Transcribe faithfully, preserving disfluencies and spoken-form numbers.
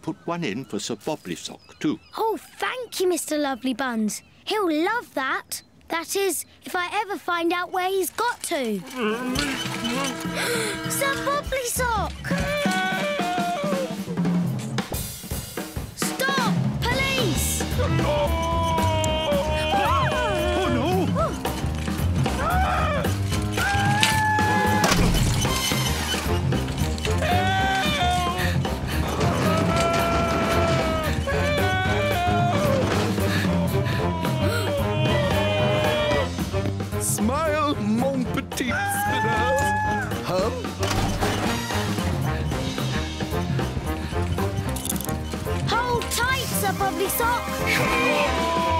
put one in for Sir Bobbly Sock too. Oh, thank you, Mister Lovely Buns. He'll love that. That is, if I ever find out where he's got to. Sir Bobbly Sock! Stop! Police! Oh, no! Smile, mon petit spinner. Hum? Hold tight, Sir Bobbly Sock!